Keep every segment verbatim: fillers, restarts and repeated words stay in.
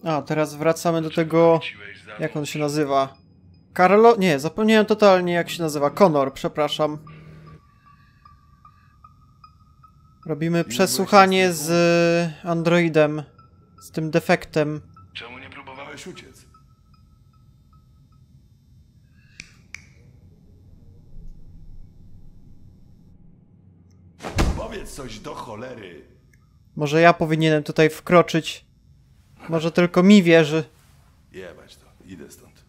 A, teraz wracamy do tego... Jak on się nazywa? Carlo? Nie, zapomniałem totalnie jak się nazywa. Connor, przepraszam. Robimy przesłuchanie z androidem. Z tym defektem. Czemu nie próbowałeś uciec? Powiedz coś do cholery. Może ja powinienem tutaj wkroczyć. Może tylko mi wierzy. Jebać to, idę stąd.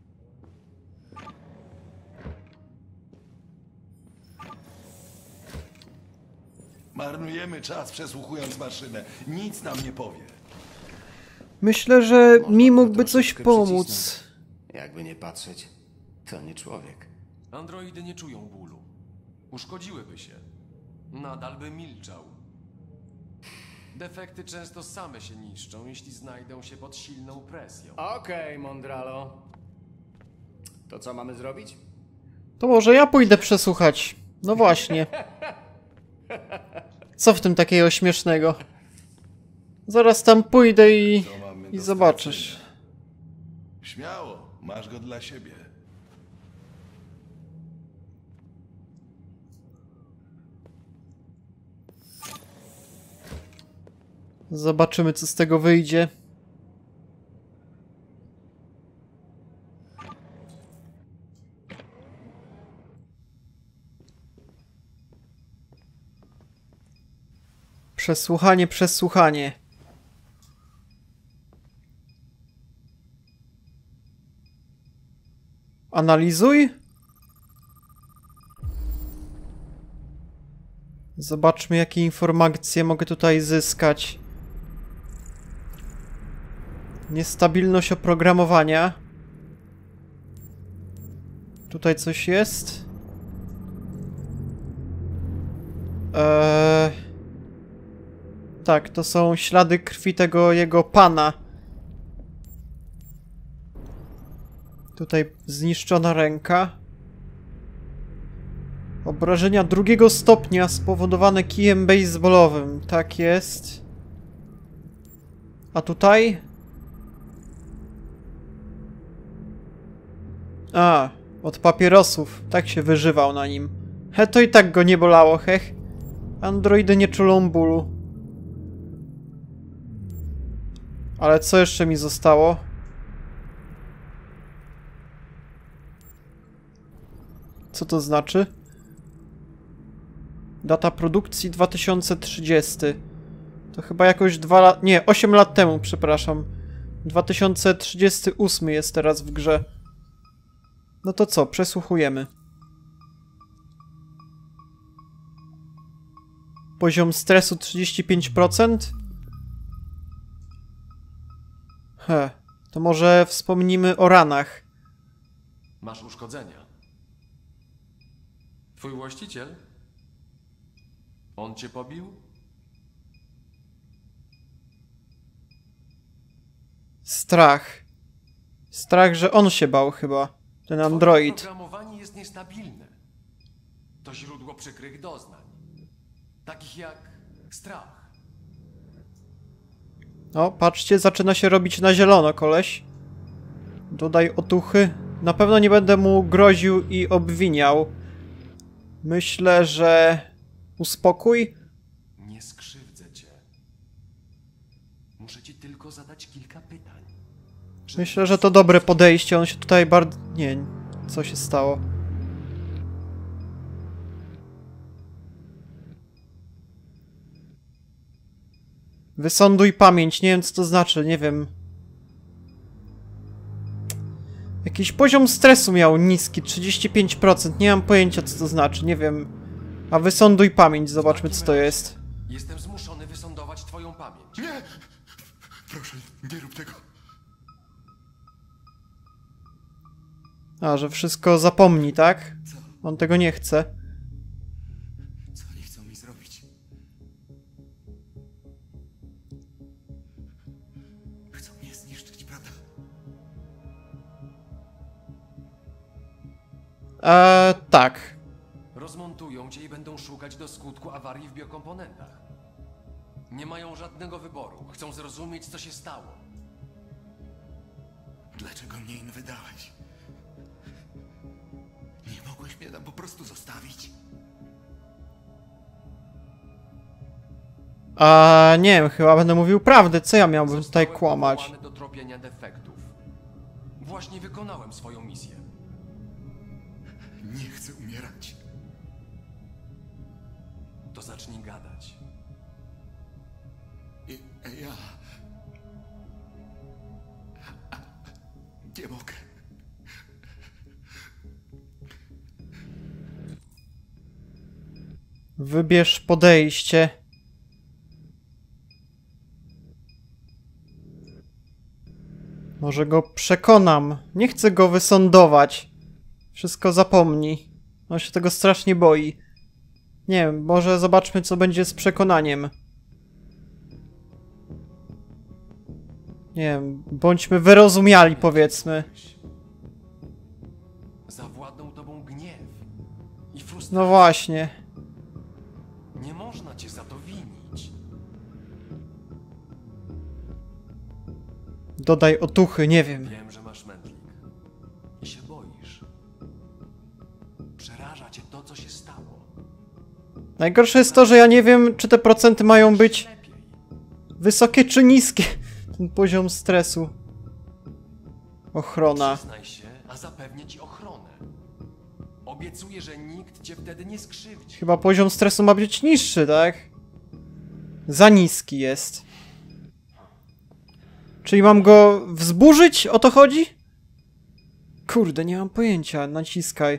Marnujemy czas przesłuchując maszynę. Nic nam nie powie. Myślę, że Można mi go mógłby coś troszeczkę pomóc. przycisnąć. Jakby nie patrzeć, to nie człowiek. Androidy nie czują bólu. Uszkodziłyby się. Nadal by milczał. Defekty często same się niszczą, jeśli znajdą się pod silną presją. Okej, Mondralo. To co mamy zrobić? To może ja pójdę przesłuchać. No właśnie. Co w tym takiego śmiesznego? Zaraz tam pójdę i... Co mamy i do zobaczysz. stracenia? Śmiało, masz go dla siebie. Zobaczymy, co z tego wyjdzie. Przesłuchanie, przesłuchanie. Analizuj. Zobaczmy, jakie informacje mogę tutaj zyskać. Niestabilność oprogramowania. Tutaj coś jest. Eee... Tak, to są ślady krwi tego jego pana. Tutaj zniszczona ręka. Obrażenia drugiego stopnia spowodowane kijem baseballowym. Tak jest. A tutaj? A, od papierosów. Tak się wyżywał na nim. He, to i tak go nie bolało, hech. Androidy nie czulą bólu. Ale co jeszcze mi zostało? Co to znaczy? Data produkcji dwa tysiące trzydziesty. To chyba jakoś dwa lat... Nie, osiem lat temu, przepraszam. dwa tysiące trzydziesty ósmy jest teraz w grze. No to co? Przesłuchujemy. Poziom stresu trzydzieści pięć procent? He, to może wspomnimy o ranach. Masz uszkodzenia. Twój właściciel? On cię pobił? Strach. Strach, że on się bał chyba. Ten android. Twoje oprogramowanie jest niestabilne. To źródło przykrych doznań. Takich jak strach. O, patrzcie, zaczyna się robić na zielono, koleś. Dodaj otuchy. Na pewno nie będę mu groził i obwiniał. Myślę, że... Uspokój. Nie skrzywdzę cię. Muszę ci tylko zadać kilka pytań. Myślę, że to dobre podejście. On się tutaj bardzo... Nie, co się stało? Wysąduj pamięć. Nie wiem, co to znaczy. Nie wiem. Jakiś poziom stresu miał niski. trzydzieści pięć procent. Nie mam pojęcia, co to znaczy. Nie wiem. A wysąduj pamięć. Zobaczmy, co to jest. Jestem zmuszony wysądować twoją pamięć. Nie! Proszę, nie rób tego. A, że wszystko zapomni, tak? On tego nie chce. Co oni chcą mi zrobić? Chcą mnie zniszczyć, prawda? Eee, tak. Rozmontują cię i będą szukać do skutku awarii w biokomponentach. Nie mają żadnego wyboru. Chcą zrozumieć, co się stało. Dlaczego mnie im wydałeś? Nie mogłeś mnie tam po prostu zostawić? A nie wiem, chyba będę mówił prawdę. Co ja miałbym tutaj Zostałem kłamać? powołany do tropienia defektów. Właśnie wykonałem swoją misję. Nie chcę umierać. To zacznij gadać. I ja... Nie mogę. Wybierz podejście. Może go przekonam. Nie chcę go wysądować. Wszystko zapomni. On się tego strasznie boi. Nie wiem, może zobaczmy, co będzie z przekonaniem. Nie wiem, bądźmy wyrozumiali, powiedzmy. Zawładnął tobą gniew i frustracja. No właśnie. Nie można cię za to winić. Dodaj otuchy, nie wiem. Wiem, że masz mętlik. I się boisz. Przeraża cię to, co się stało. Najgorsze jest to, że ja nie wiem, czy te procenty mają być Lepiej. wysokie czy niskie. Ten poziom stresu. Ochrona. Przyznaj się, a zapewnię ci ochronę. Obiecuję, że nikt cię wtedy nie skrzywdzi. Chyba poziom stresu ma być niższy, tak? Za niski jest. Czyli mam go wzburzyć? O to chodzi? Kurde, nie mam pojęcia. Naciskaj.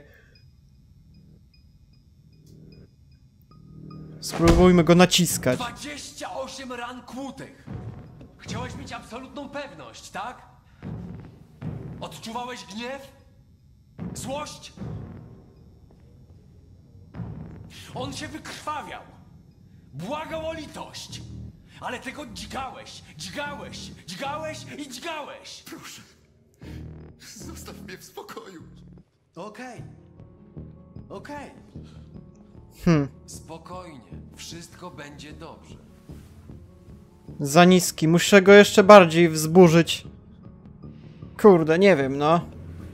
Spróbujmy go naciskać. dwadzieścia osiem ran kłutych. Chciałeś mieć absolutną pewność, tak? Odczuwałeś gniew? Złość? On się wykrwawiał. Błagał o litość. Ale tego dźgałeś, dźgałeś, dźgałeś i dźgałeś. Proszę. Zostaw mnie w spokoju. Okej. Okej. Hmm. Spokojnie. Wszystko będzie dobrze. Za niski. Muszę go jeszcze bardziej wzburzyć. Kurde, nie wiem, no.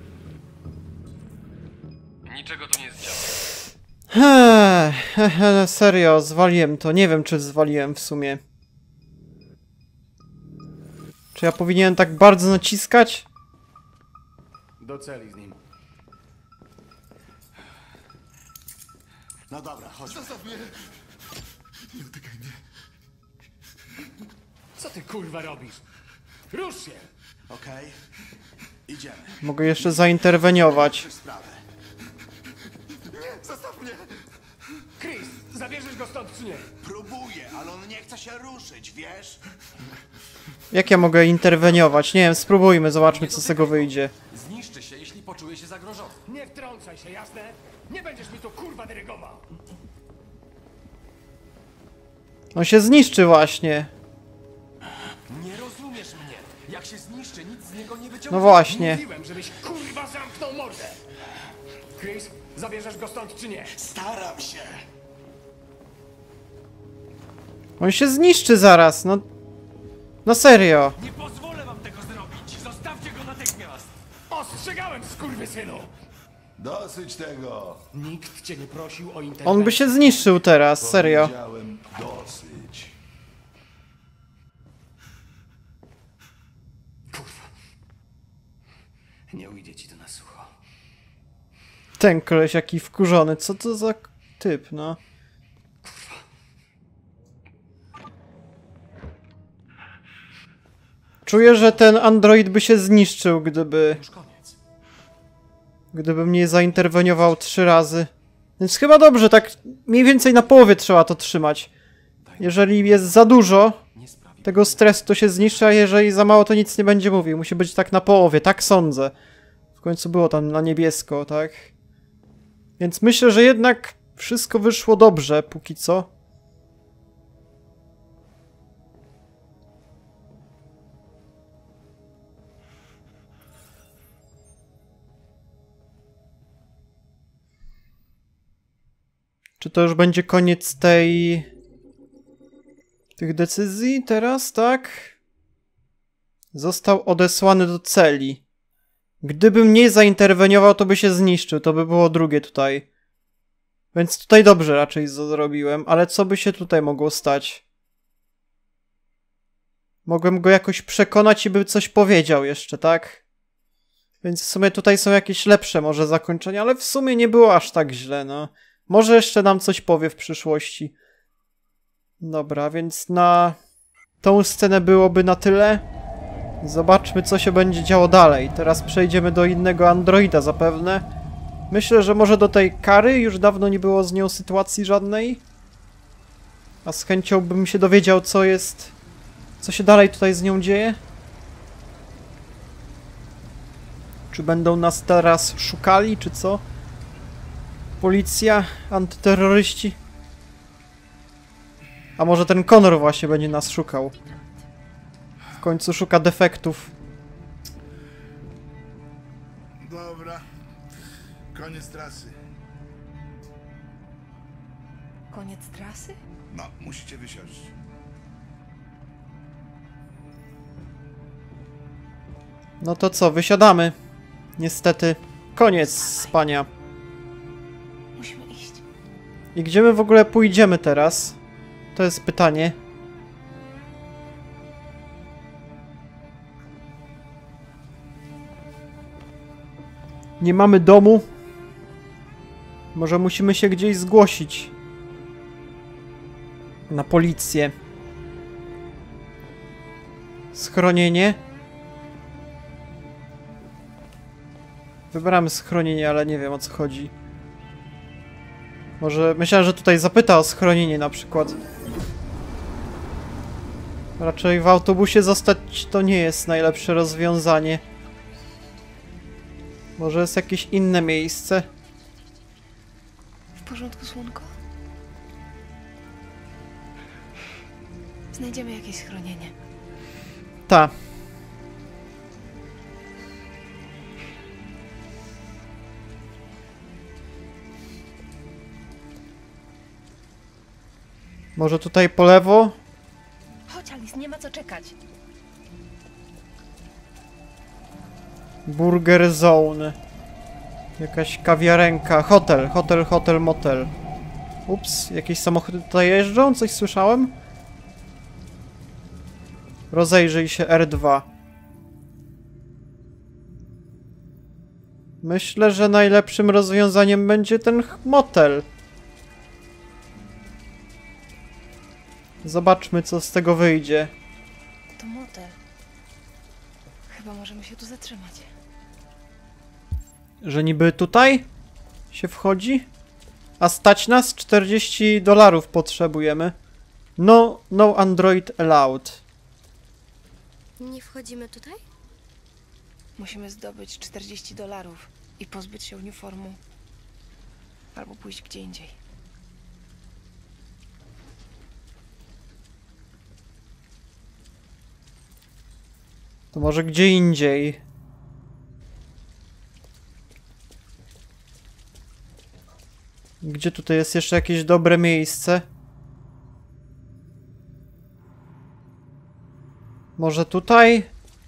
Niczego tu nie zdziała. Eee, hehe, serio, zwaliłem to. Nie wiem, czy zwaliłem w sumie. Czy ja powinienem tak bardzo naciskać? Do celi z nim. No dobra, chodź. Zostaw mnie. Nie dotykaj mnie. Co ty kurwa robisz? Rusz się! Okej. Idziemy. Mogę jeszcze zainterweniować. Przez sprawę. Nie, zostaw mnie. Chris, zabierzesz go stąd czy nie? Próbuję, ale on nie chce się ruszyć, wiesz? Jak ja mogę interweniować? Nie wiem, spróbujmy, zobaczmy, co z tego wyjdzie. Zniszczy się, jeśli poczuje się zagrożony. Nie wtrącaj się, jasne? Nie będziesz mi tu kurwa dyrygował! On się zniszczy właśnie. Nie rozumiesz mnie. Jak się zniszczy, nic z niego nie wyciągnie. No właśnie. Mówiłem, żebyś kurwa zamknął mordę! Chris, zabierzesz go stąd czy nie? Staram się. On się zniszczy zaraz, no. No serio. Nie pozwolę wam tego zrobić. Zostawcie go natychmiast. Ostrzegałem, skurwysynu! Dosyć tego. Nikt cię nie prosił o interwencję. On by się zniszczył teraz, serio. Powiedziałem dosyć. Kurwa. Nie ujdzie ci to na sucho. Ten koleś jaki wkurzony, co to za typ, no. Czuję, że ten android by się zniszczył, gdyby... Już koniec. Gdybym nie zainterweniował trzy razy. Więc chyba dobrze, tak mniej więcej na połowie trzeba to trzymać. Jeżeli jest za dużo Niesprawiedliwe. tego stresu, to się zniszczy, a jeżeli za mało, to nic nie będzie mówił. Musi być tak na połowie, tak sądzę. W końcu było tam na niebiesko, tak? Więc myślę, że jednak wszystko wyszło dobrze, póki co. Czy to już będzie koniec tej... tych decyzji teraz, tak? Został odesłany do celi. Gdybym nie zainterweniował, to by się zniszczył. To by było drugie tutaj. Więc tutaj dobrze raczej zrobiłem. Ale co by się tutaj mogło stać? Mogłem go jakoś przekonać i by coś powiedział jeszcze, tak? Więc w sumie tutaj są jakieś lepsze może zakończenia, ale w sumie nie było aż tak źle, no. Może jeszcze nam coś powie w przyszłości. Dobra, więc na tą scenę byłoby na tyle. Zobaczmy, co się będzie działo dalej. Teraz przejdziemy do innego androida zapewne. Myślę, że może do tej Kary. Już dawno nie było z nią sytuacji żadnej. A z chęcią bym się dowiedział, co jest... Co się dalej tutaj z nią dzieje. Czy będą nas teraz szukali, czy co? Policja, antyterroryści. A może ten Connor właśnie będzie nas szukał. W końcu szuka defektów. Dobra. Koniec trasy. Koniec trasy? No, musicie wysiąść. No to co, wysiadamy. Niestety, koniec spania. Musimy iść. I gdzie my w ogóle pójdziemy teraz? To jest pytanie. Nie mamy domu. Może musimy się gdzieś zgłosić. Na policję. Schronienie. Wybrałem schronienie, ale nie wiem, o co chodzi. Może myślałem, że tutaj zapyta o schronienie na przykład. Raczej w autobusie zostać to nie jest najlepsze rozwiązanie. Może jest jakieś inne miejsce? W porządku, słonko? Znajdziemy jakieś schronienie. Ta. Może tutaj po lewo? Chodź, Alice, nie ma co czekać. Burger Zone. Jakaś kawiarenka. Hotel, hotel, hotel, motel. Ups, jakieś samochody tutaj jeżdżą? Coś słyszałem? Rozejrzyj się R dwa. Myślę, że najlepszym rozwiązaniem będzie ten motel. Zobaczmy, co z tego wyjdzie. To motel. Chyba możemy się tu zatrzymać. Że niby tutaj się wchodzi? A stać nas? czterdzieści dolarów potrzebujemy. No, no Android allowed. Nie wchodzimy tutaj? Musimy zdobyć czterdzieści dolarów i pozbyć się uniformu. Albo pójść gdzie indziej. To może gdzie indziej. Gdzie tutaj jest jeszcze jakieś dobre miejsce? Może tutaj?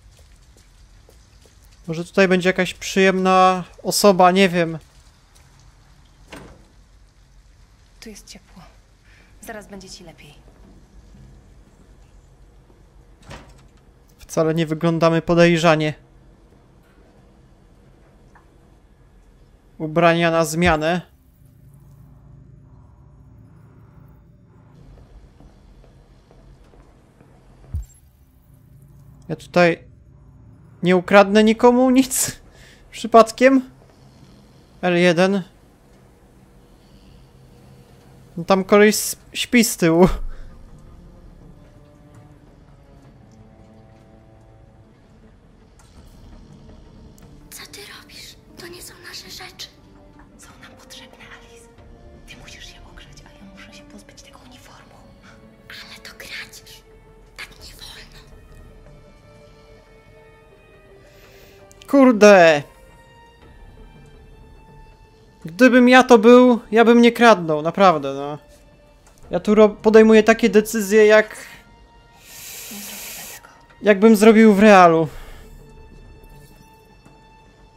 Może tutaj będzie jakaś przyjemna osoba, nie wiem. Tu jest ciepło. Zaraz będzie ci lepiej. Wcale nie wyglądamy podejrzanie. Ubrania na zmianę. Ja tutaj nie ukradnę nikomu nic przypadkiem. L jeden. No tam koleś śpi z tyłu. Co ty robisz? To nie są nasze rzeczy. Są nam potrzebne, Alice. Ty musisz się ogrzeć, a ja muszę się pozbyć tego uniformu. Ale to kradzież. Tak nie wolno. Kurde! Gdybym ja to był, ja bym nie kradnął, naprawdę, no. Ja tu podejmuję takie decyzje, jak... Nie zrobię tego. jakbym zrobił w realu.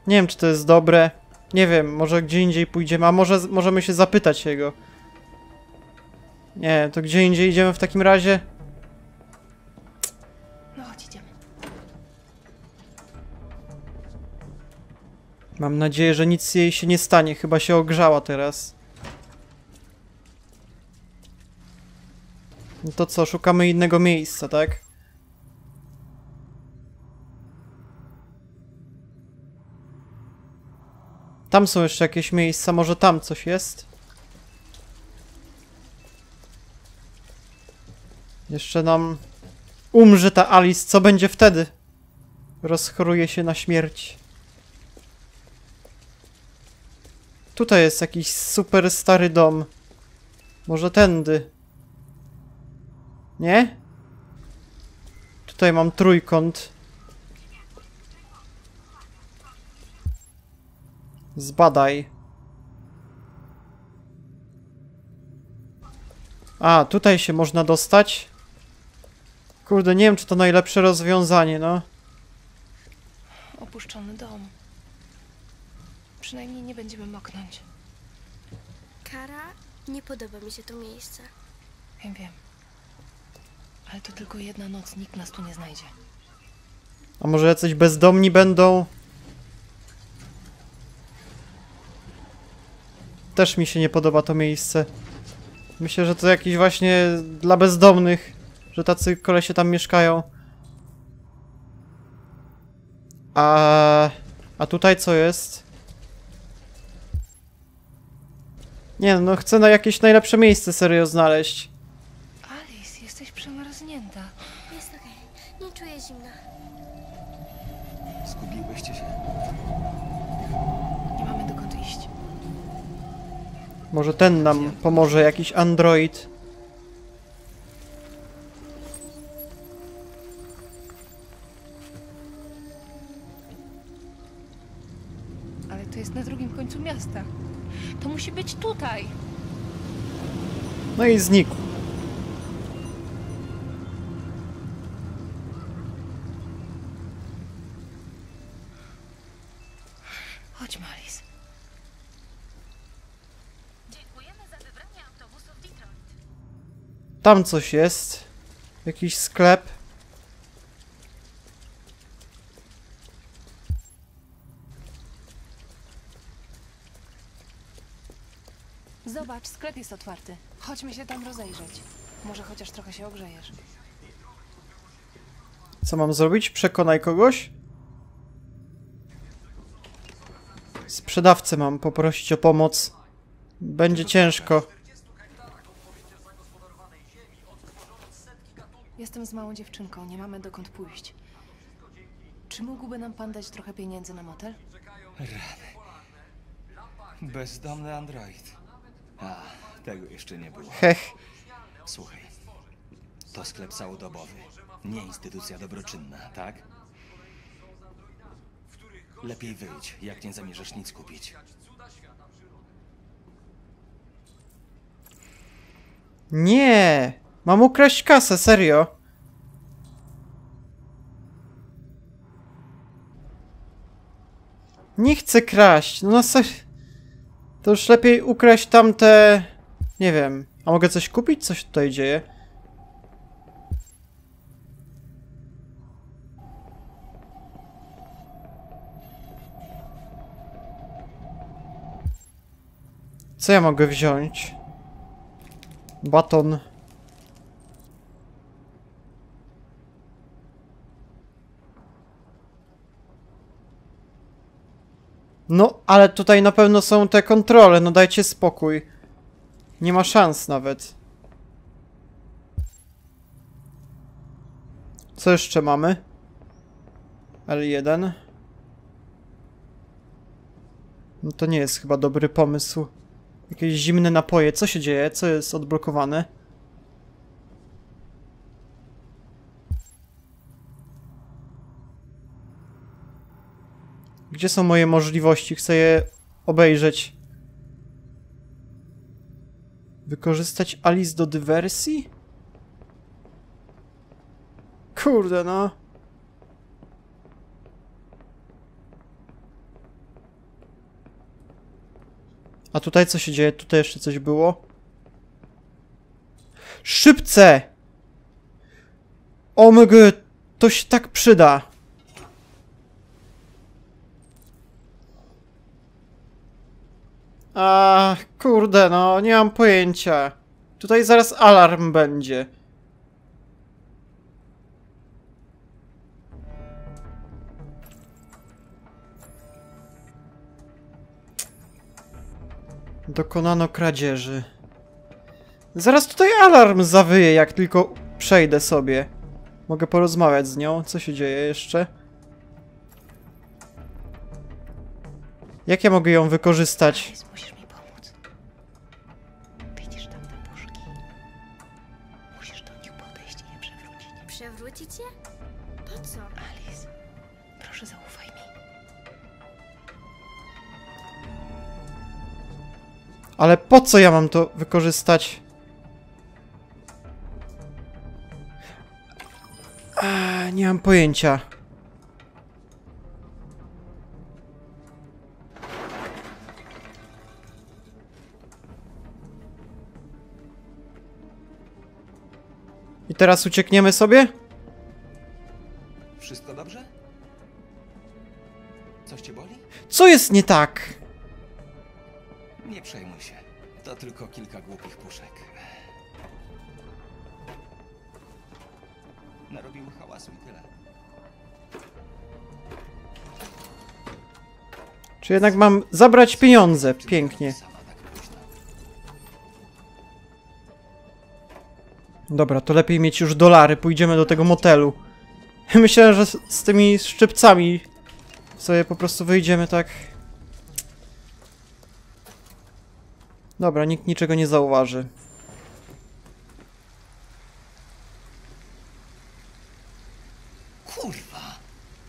Nie wiem, czy to jest dobre. Nie wiem, może gdzie indziej pójdziemy, a może możemy się zapytać jego. Nie, to gdzie indziej idziemy w takim razie? No chodź, idziemy. Mam nadzieję, że nic jej się nie stanie. Chyba się ogrzała teraz. No to co, szukamy innego miejsca, tak? Tam są jeszcze jakieś miejsca, może tam coś jest? Jeszcze nam umrze ta Alice, co będzie wtedy? Rozchoruje się na śmierć. Tutaj jest jakiś super stary dom. Może tędy. Nie? Tutaj mam trójkąt. Zbadaj. A, tutaj się można dostać? Kurde, nie wiem, czy to najlepsze rozwiązanie, no. Opuszczony dom. Przynajmniej nie będziemy moknąć. Kara, nie podoba mi się to miejsce. Wiem, wiem. Ale to tylko jedna noc, nikt nas tu nie znajdzie. A może jacyś bezdomni będą? Też mi się nie podoba to miejsce. Myślę, że to jakiś właśnie dla bezdomnych, że tacy kolesie tam mieszkają. A, a tutaj co jest? Nie no, chcę na jakieś najlepsze miejsce serio znaleźć. Alice, jesteś przemarznięta. Jest okej, nie czuję zimna. Zgubiłyście się? Nie mamy dokąd iść. Może ten nam pomoże, jakiś android. Ale to jest na drugim końcu miasta. To musi być tutaj. No i znikł. Chodźmy, Alice. Dziękujemy za wybranie autobusów Detroit. Tam coś jest. Jakiś sklep. Zobacz, sklep jest otwarty. Chodźmy się tam rozejrzeć. Może chociaż trochę się ogrzejesz. Co mam zrobić? Przekonaj kogoś? Sprzedawcę mam poprosić o pomoc. Będzie ciężko. Jestem z małą dziewczynką, nie mamy dokąd pójść. Czy mógłby nam pan dać trochę pieniędzy na motel? Bezdomny android. A, tego jeszcze nie było. Hech. Słuchaj, to sklep całodobowy, nie instytucja dobroczynna, tak? Lepiej wyjdź, jak nie zamierzasz nic kupić. Nie! Mam ukraść kasę, serio. Nie chcę kraść, no na serio. To już lepiej ukraść tamte... Nie wiem. A mogę coś kupić? Co się tutaj dzieje? Co ja mogę wziąć? Baton. No, ale tutaj na pewno są te kontrole, no dajcie spokój. Nie ma szans nawet. Co jeszcze mamy? L jeden. No to nie jest chyba dobry pomysł. Jakieś zimne napoje. Co się dzieje? Co jest odblokowane? Gdzie są moje możliwości? Chcę je obejrzeć. Wykorzystać Alice do dywersji? Kurde, no. A tutaj co się dzieje? Tutaj jeszcze coś było. Szybce! O my god, to się tak przyda. A kurde, no nie mam pojęcia. Tutaj zaraz alarm będzie. Dokonano kradzieży. Zaraz tutaj alarm zawyje, jak tylko przejdę sobie. Mogę porozmawiać z nią. Co się dzieje jeszcze? Jak ja mogę ją wykorzystać? Alice, musisz mi pomóc. Widzisz tam te puszki? Musisz do nich podejść i je przewrócić. Przewrócić je? Po co? Alice, proszę zaufaj mi. Ale po co ja mam to wykorzystać? A, nie mam pojęcia. I teraz uciekniemy sobie? Wszystko dobrze? Coś cię boli? Co jest nie tak? Nie przejmuj się. To tylko kilka głupich puszek. Narobiły hałasu i tyle. Czy jednak mam zabrać pieniądze? Pięknie. Sama tak późno. Dobra, to lepiej mieć już dolary. Pójdziemy do tego motelu. Myślałem, że z, z tymi szczypcami sobie po prostu wyjdziemy tak. Dobra, nikt niczego nie zauważy. Kurwa!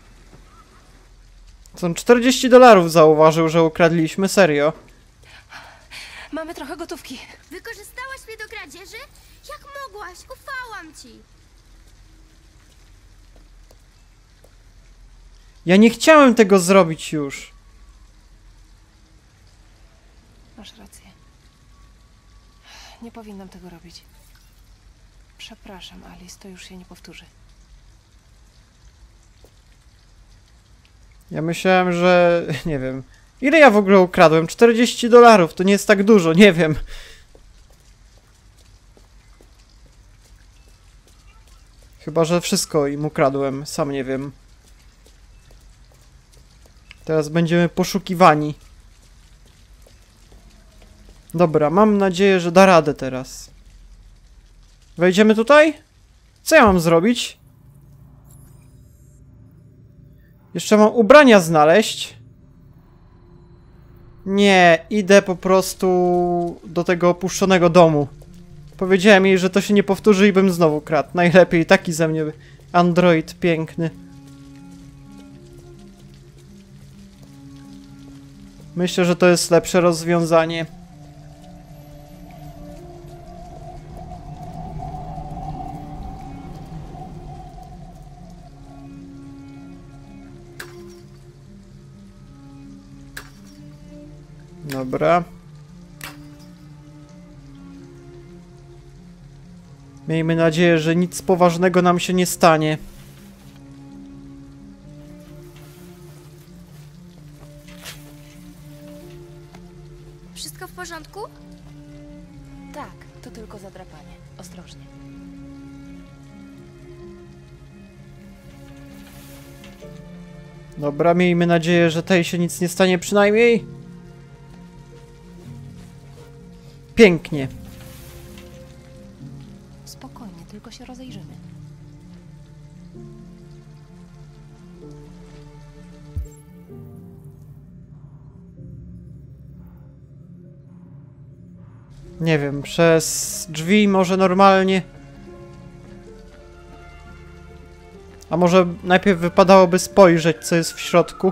Są czterdzieści dolarów zauważył, że ukradliśmy. Serio. Mamy trochę gotówki. Wykorzystałaś mnie do kradzieży? Jak mogłaś? Ufałam ci. Ja nie chciałem tego zrobić już. Masz rację. Nie powinnam tego robić. Przepraszam, Alice, to już się nie powtórzy. Ja myślałem, że... nie wiem. Ile ja w ogóle ukradłem? czterdzieści dolarów. To nie jest tak dużo, nie wiem. Chyba, że wszystko im ukradłem. Sam nie wiem. Teraz będziemy poszukiwani. Dobra, mam nadzieję, że da radę teraz. Wejdziemy tutaj? Co ja mam zrobić? Jeszcze mam ubrania znaleźć. Nie, idę po prostu do tego opuszczonego domu. Powiedziałem jej, że to się nie powtórzy i bym znowu kradł. Najlepiej, taki ze mnie android piękny. Myślę, że to jest lepsze rozwiązanie. Dobra. Miejmy nadzieję, że nic poważnego nam się nie stanie. Wszystko w porządku? Tak, to tylko zadrapanie. Ostrożnie. Dobra, miejmy nadzieję, że tej się nic nie stanie przynajmniej. Pięknie. Spokojnie, tylko się rozejrzymy. Nie wiem, przez drzwi może normalnie. A może najpierw wypadałoby spojrzeć, co jest w środku.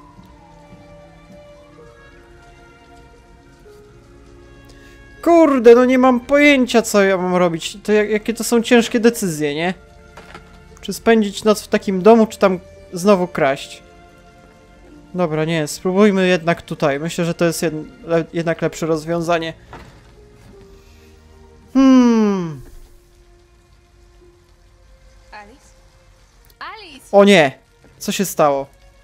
Kurde, no nie mam pojęcia, co ja mam robić. To jak, jakie to są ciężkie decyzje, nie? Czy spędzić noc w takim domu, czy tam znowu kraść? Dobra, nie, spróbujmy jednak tutaj. Myślę, że to jest jed le jednak lepsze rozwiązanie. Hmm. Alice? Alice! O nie! Co się stało?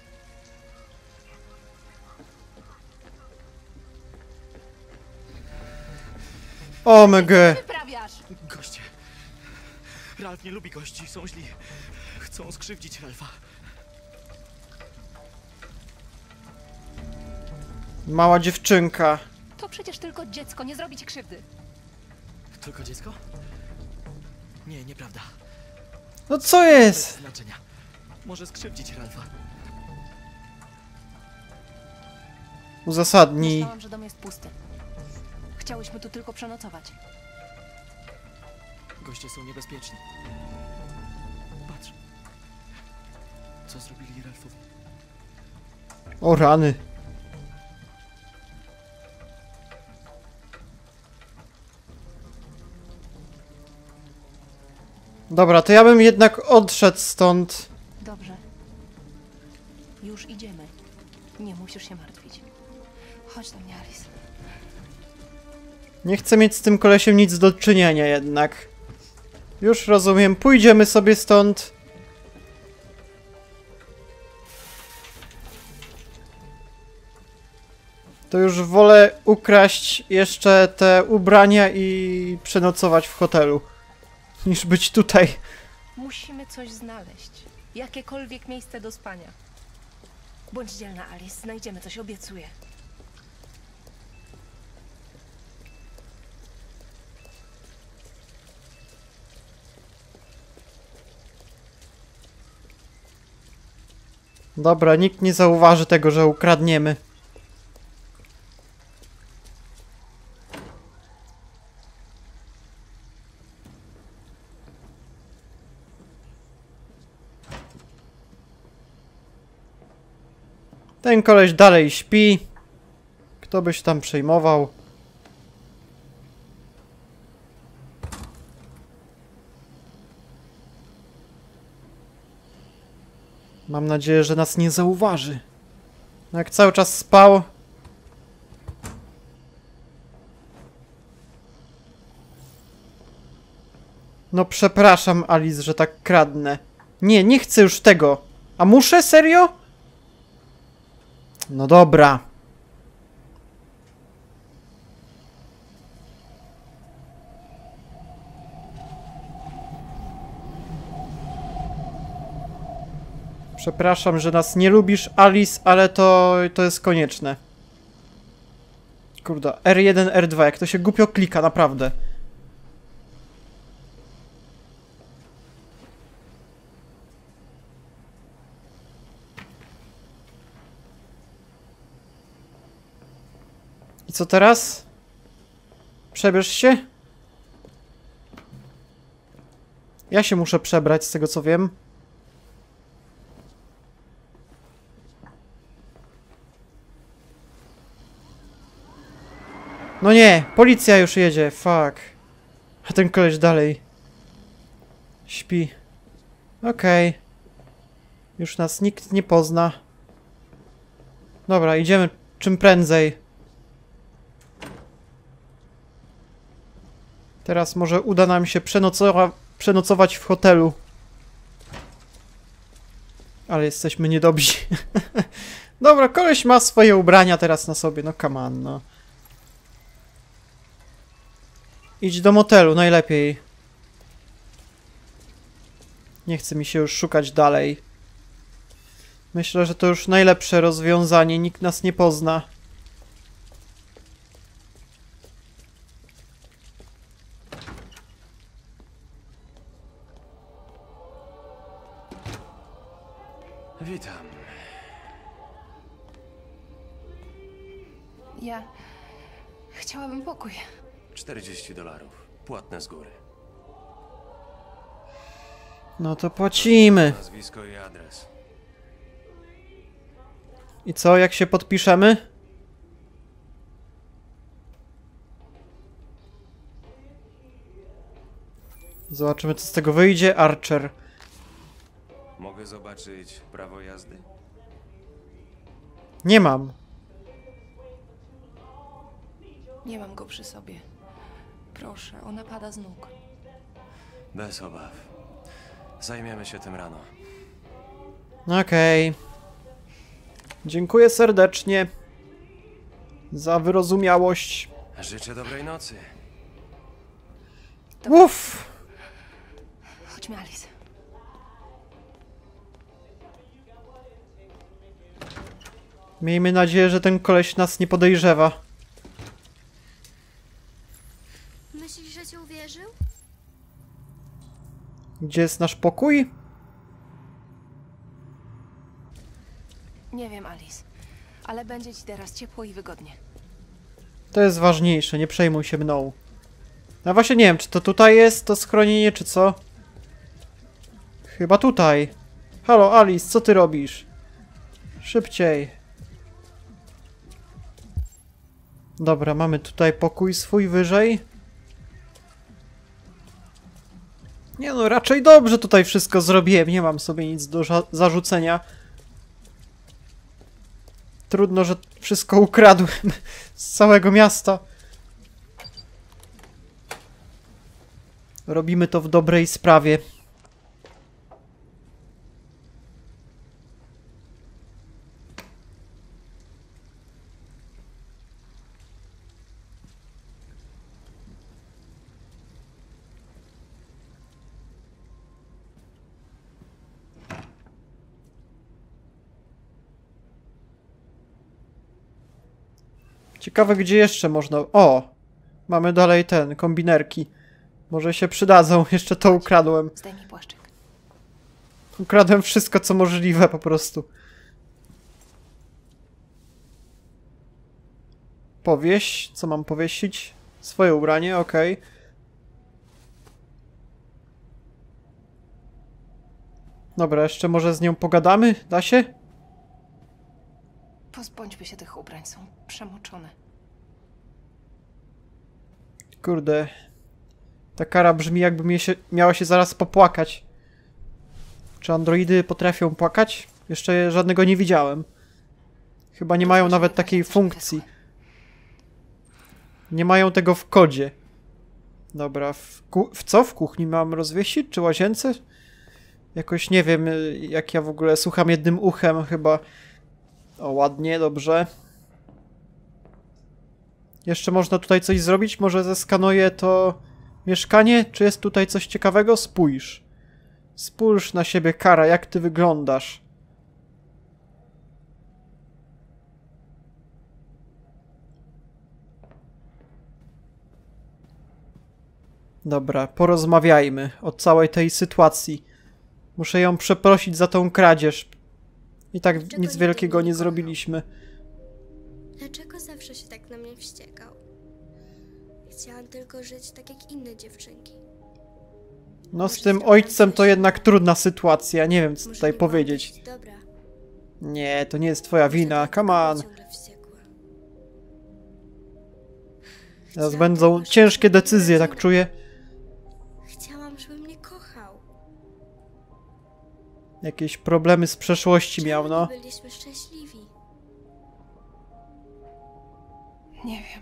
O mega! Wyprawiasz! Goście. Ralf nie lubi gości, są źli. Chcą skrzywdzić Ralfa. Mała dziewczynka. To przecież tylko dziecko, nie zrobi ci krzywdy. Tylko dziecko? Nie, nieprawda. No co jest? Bez znaczenia. Może skrzywdzić Ralfa. Uzasadnij. Myślałam, że dom jest pusty. Chciałyśmy tu tylko przenocować. Goście są niebezpieczni. Patrz. Co zrobili Ralfowi? O rany. Dobra, to ja bym jednak odszedł stąd. Dobrze. Już idziemy. Nie musisz się martwić. Chodź do mnie, Alice. Nie chcę mieć z tym kolesiem nic do czynienia jednak. Już rozumiem, pójdziemy sobie stąd. To już wolę ukraść jeszcze te ubrania i przenocować w hotelu, niż być tutaj. Musimy coś znaleźć. Jakiekolwiek miejsce do spania. Bądź dzielna, Alice. Znajdziemy coś, obiecuję. Dobra, nikt nie zauważy tego, że ukradniemy. Ten koleś dalej śpi. Kto by się tam przejmował? Mam nadzieję, że nas nie zauważy. Jak cały czas spał... No przepraszam, Alice, że tak kradnę. Nie, nie chcę już tego. A muszę? Serio? No dobra. Przepraszam, że nas nie lubisz, Alice, ale to, to jest konieczne. Kurde, R jeden, R dwa, jak to się głupio klika, naprawdę. I co teraz? Przebierz się? Ja się muszę przebrać, z tego co wiem. No nie, policja już jedzie, fuck. A ten koleś dalej śpi. Okej. Okay. Już nas nikt nie pozna. Dobra, idziemy czym prędzej. Teraz może uda nam się przenocowa przenocować w hotelu. Ale jesteśmy niedobrzy. Dobra, koleś ma swoje ubrania teraz na sobie, no come on, no. Idź do motelu, najlepiej. Nie chce mi się już szukać dalej. Myślę, że to już najlepsze rozwiązanie, nikt nas nie pozna. Witam. Ja... chciałabym pokój. czterdzieści dolarów. Płatne z góry. No to płacimy. Nazwisko i adres. I co, jak się podpiszemy? Zobaczymy, co z tego wyjdzie. Archer. Mogę zobaczyć prawo jazdy? Nie mam. Nie mam go przy sobie. Proszę, ona pada z nóg. Bez obaw. Zajmiemy się tym rano. Okej. Dziękuję serdecznie za wyrozumiałość. Życzę dobrej nocy. Uff. Chodźmy, Alice. Miejmy nadzieję, że ten koleś nas nie podejrzewa. Myślisz, że ci uwierzył? Gdzie jest nasz pokój? Nie wiem, Alice. Ale będzie ci teraz ciepło i wygodnie. To jest ważniejsze, nie przejmuj się mną. No właśnie nie wiem, czy to tutaj jest to schronienie, czy co? Chyba tutaj. Halo, Alice, co ty robisz? Szybciej. Dobra, mamy tutaj pokój swój wyżej. Nie no, raczej dobrze tutaj wszystko zrobiłem. Nie mam sobie nic do zarzucenia. Trudno, że wszystko ukradłem z całego miasta. Robimy to w dobrej sprawie. Ciekawe, gdzie jeszcze można... O! Mamy dalej ten, kombinerki. Może się przydadzą, jeszcze to ukradłem. Zdejmij płaszczyk. Ukradłem wszystko, co możliwe po prostu. Powieś, co mam powiesić? Swoje ubranie, okej. Okay. Dobra, jeszcze może z nią pogadamy? Da się? Pozbądźmy się tych ubrań, są przemoczone. Kurde. Ta kara brzmi, jakby mnie się, miała się zaraz popłakać. Czy androidy potrafią płakać? Jeszcze żadnego nie widziałem. Chyba nie mają nawet takiej funkcji. Nie mają tego w kodzie. Dobra, w, w co? W kuchni mam rozwiesić? Czy łazience? Jakoś nie wiem, jak ja w ogóle słucham jednym uchem chyba. O, ładnie, dobrze. Jeszcze można tutaj coś zrobić? Może zeskanuję to mieszkanie? Czy jest tutaj coś ciekawego? Spójrz. Spójrz na siebie, Kara, jak ty wyglądasz. Dobra, porozmawiajmy o całej tej sytuacji. Muszę ją przeprosić za tą kradzież. I tak Dlaczego nic nigdy wielkiego mnie nie nie zrobiliśmy. Dlaczego zawsze się tak na mnie wściekał? Chciałam tylko żyć tak jak inne dziewczynki. No z tym ojcem to jednak trudna sytuacja. Nie wiem, co tutaj powiedzieć. Dobra. Nie, to nie jest twoja wina. Come on. Teraz będą ciężkie decyzje, tak czuję. Chciałam, żeby mnie kochał. Jakieś problemy z przeszłości miał, no. Byliśmy szczęśliwi. Nie wiem.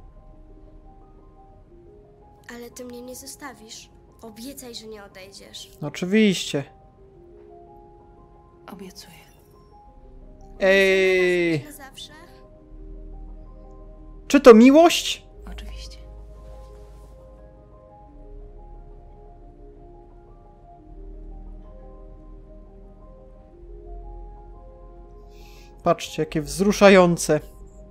Ale ty mnie nie zostawisz. Obiecaj, że nie odejdziesz. Oczywiście. Obiecuję. Ej. Na zawsze? Czy to miłość? Oczywiście. Patrzcie, jakie wzruszające.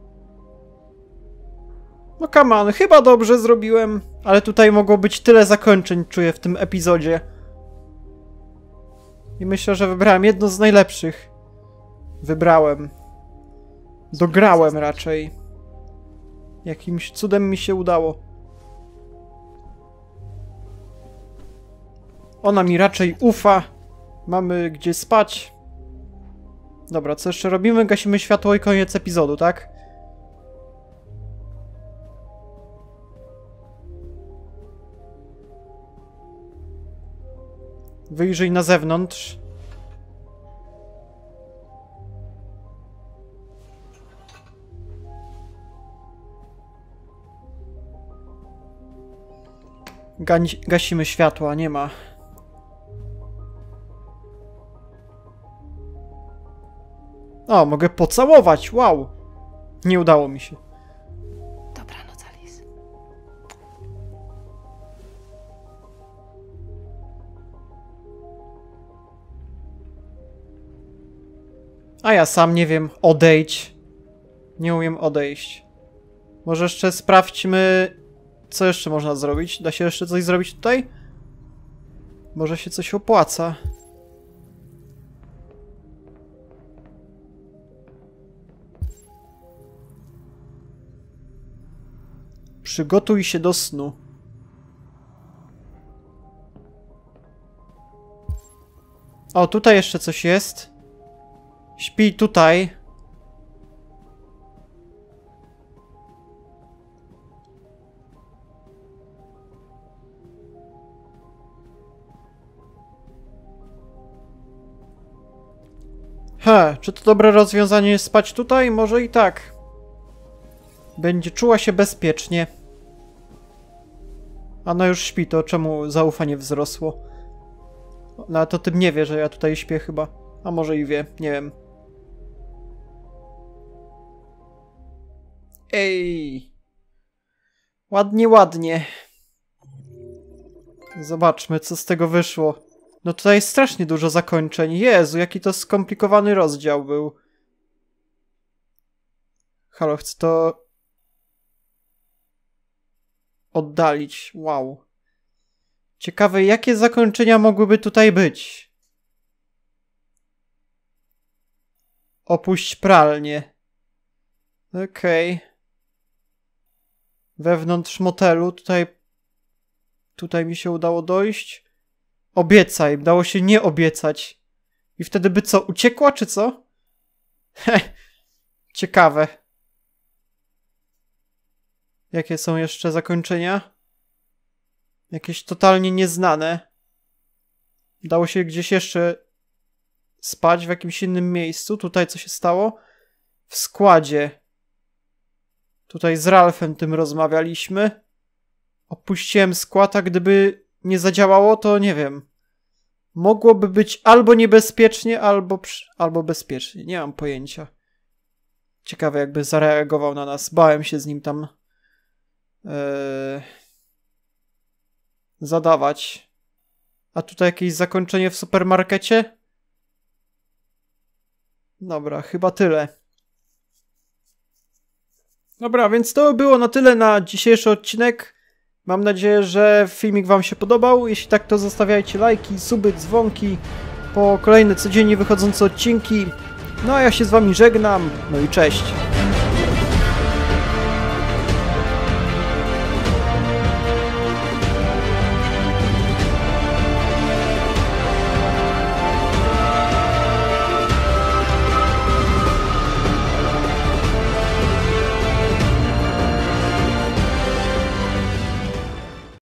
No come on, chyba dobrze zrobiłem. Ale tutaj mogło być tyle zakończeń, czuję, w tym epizodzie. I myślę, że wybrałem jedno z najlepszych. Wybrałem. Dograłem raczej. Jakimś cudem mi się udało. Ona mi raczej ufa. Mamy gdzie spać. Dobra, co jeszcze robimy? Gasimy światło i koniec epizodu, tak? Wyjrzyj na zewnątrz. Gań- gasimy światła, nie ma. O, mogę pocałować, wow! Nie udało mi się. Dobranoc, Alice. A ja sam nie wiem, odejdź. Nie umiem odejść. Może jeszcze sprawdźmy, co jeszcze można zrobić. Da się jeszcze coś zrobić tutaj? Może się coś opłaca. Przygotuj się do snu. O, tutaj jeszcze coś jest. Śpij tutaj. He, czy to dobre rozwiązanie jest spać tutaj? Może i tak. Będzie czuła się bezpiecznie. A no już śpi, to czemu zaufanie wzrosło? No to tym nie wie, że ja tutaj śpię chyba. A może i wie, nie wiem. Ej. Ładnie, ładnie. Zobaczmy, co z tego wyszło. No tutaj jest strasznie dużo zakończeń. Jezu, jaki to skomplikowany rozdział był. Halo, chcę to oddalić. Wow. Ciekawe, jakie zakończenia mogłyby tutaj być. Opuść pralnię. Okej. Okay. Wewnątrz motelu. Tutaj... Tutaj mi się udało dojść. Obiecaj. Dało się nie obiecać. I wtedy by co? Uciekła, czy co? Heh. Ciekawe. Jakie są jeszcze zakończenia? Jakieś totalnie nieznane. Dało się gdzieś jeszcze spać w jakimś innym miejscu. Tutaj co się stało? W składzie. Tutaj z Ralphem tym rozmawialiśmy. Opuściłem skład, a gdyby nie zadziałało, to nie wiem. Mogłoby być albo niebezpiecznie, albo, przy... albo bezpiecznie. Nie mam pojęcia. Ciekawe, jakby zareagował na nas. Bałem się z nim tam yy... zadawać. A tutaj jakieś zakończenie w supermarkecie? Dobra, chyba tyle. Dobra, więc to było na tyle na dzisiejszy odcinek. Mam nadzieję, że filmik wam się podobał. Jeśli tak, to zostawiajcie lajki, suby, dzwonki po kolejne codziennie wychodzące odcinki. No a ja się z wami żegnam. No i cześć.